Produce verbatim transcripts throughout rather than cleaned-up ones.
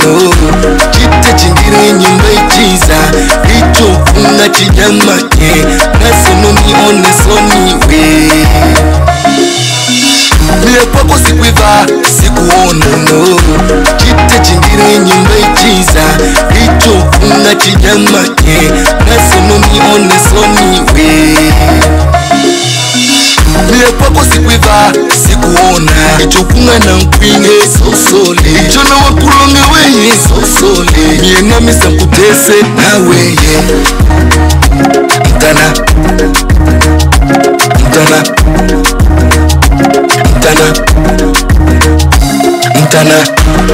no chite chingire nyumba ichiza icho kuna chijamake nasono nione soniwe mie kwako sikuiva sikuona no chite chingire nyumba ichiza icho kuna chijamake nasono nione soniwe mie kwako sikuiva sikuona icho kunga na nkwinge sosole icho na wakulonge weye sosole mie namisa nkutese na weye mtana mtana mtana mtana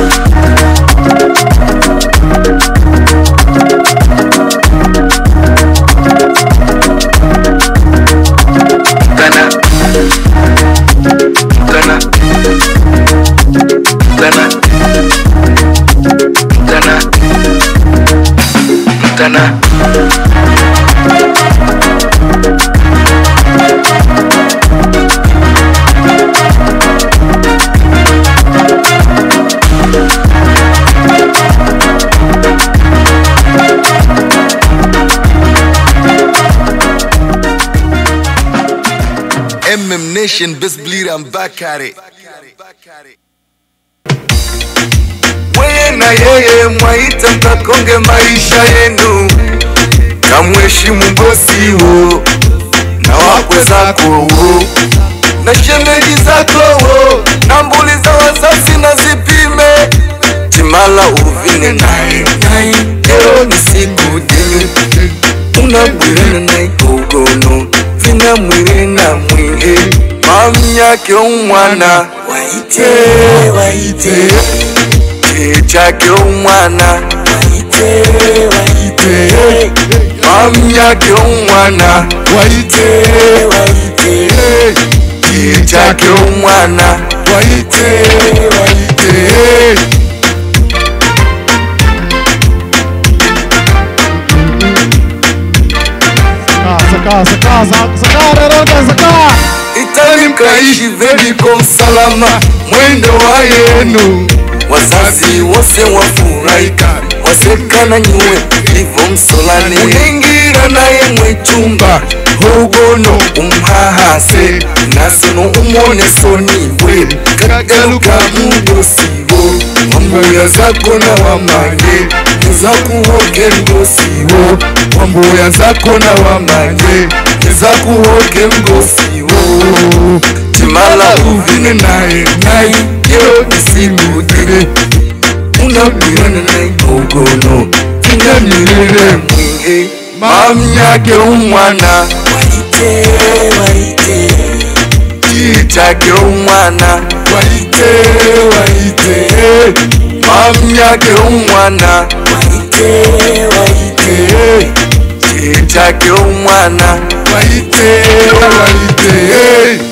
Tana M M Nation, best bleeder, I'm back at it. Na yeye mwaita mkakonge maisha yenu, kamweshimu bosi wo na wakwe zako wo na shemeji zako wo na mbuli za wazazi na zipime timala uvine nae nae eo ni siku dini unabwirana na ikogono vina mwire na mwinge mami yake umwana waite waite chake umwana waite waite mami yake umwana waite waite chake umwana waite waite saka saka saka saka saka itani mkaishi vedi kwa salama mwendo wa yenu wazazi wose wafuraika wasekana nyue livo msolani uningira naye mwechumba hogono umhahase nasono umone soniwe kagaluka mugosiwo wambuya zako na wamanye nizakuhoke mgosiwo wambuya zako na wamanye nizakuhoke mgosiwo timala uvine naye naye yo nisimu diri unabwirana na ikogono tinyanirire mwinge mami yake umwana waite waite chake umwana waite waite mami yake umwana waite waite chake umwana waite waite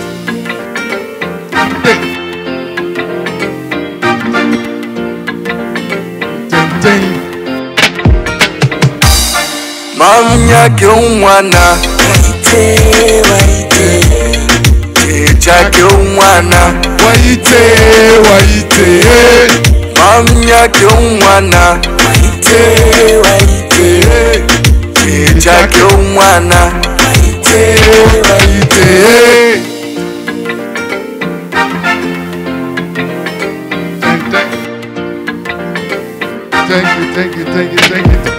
mami yake umwana waite waite chake umwana waite waite mami yake umwana waite waite chake umwana waite waite Thank you, thank you, thank you, thank you.